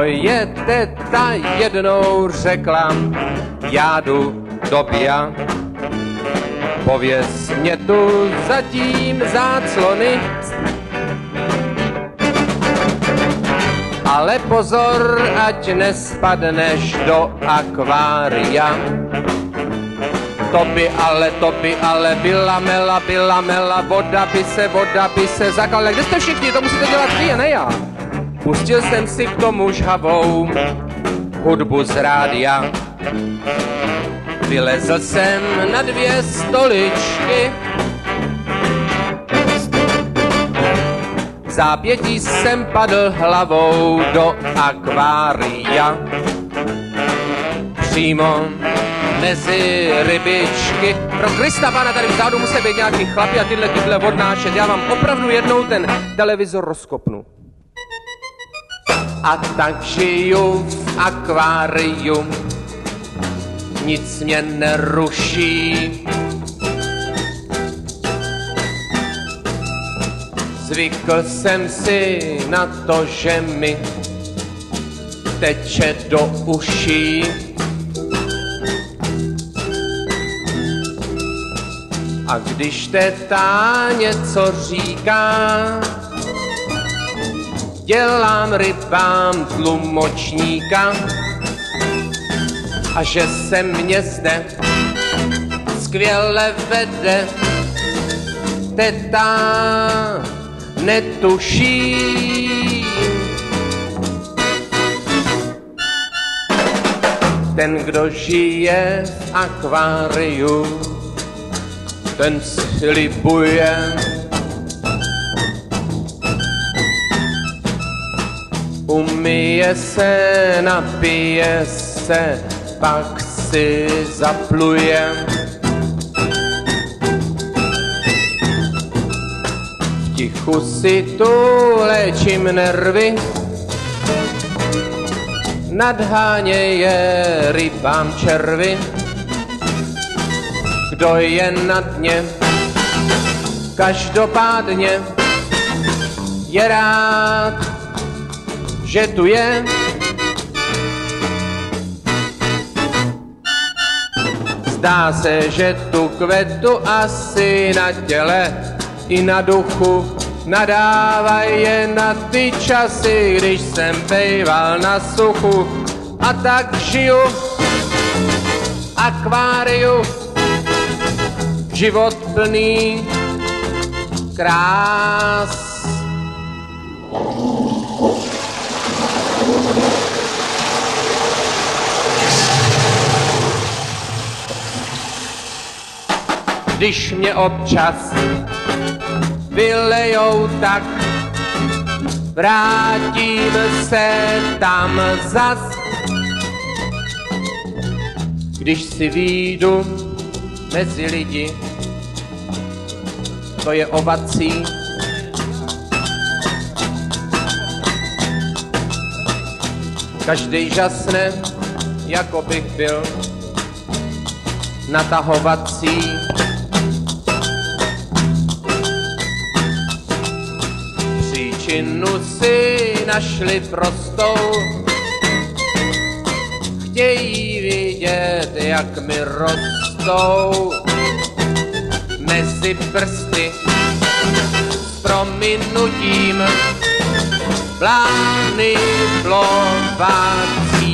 Moje teta jednou řekla, já jdu do bia. Pověz mě tu zatím záclony, ale pozor, ať nespadneš do akvária. To by ale byla mela, voda by se zakalila. Kde jste všichni, to musíte dělat vy, ne já. Pustil jsem si k tomu žhavou hudbu z rádia. Vylezl jsem na 2 stoličky. V zápětí jsem padl hlavou do akvária. Přímo mezi rybičky. Pro Krista pána, tady vzadu musí být nějaký chlapi a tyhle odnášet. Já vám opravdu jednou ten televizor rozkopnu. A tak žiju v akváriu, nic mě neruší. Zvykl jsem si na to, že mi teče do uší. A když teta něco říká, dělám rybám tlumočníka. A že se mě zde skvěle vede, teta netuší. Ten, kdo žije v akváriu, ten slibuje. Umyje se, napije se, pak si zapluje. V tichu si tu léčím nervy, nadháněje rybám červy. Kdo je na dně, každopádně je rád, že tu je. Zdá se, že tu kvetu asi na těle i na duchu nadávaj je na ty časy, když jsem bejval na suchu. A tak žiju v akváriu, život plný krás. Když mě občas vylejou, tak vrátím se tam zas. Když si vyjdu mezi lidi, to je ovací. Každý žasne, jako bych byl natahovací. Příčinu si našli prostou, chtějí vidět, jak mi rostou mezi prsty s prominutím plány plovací.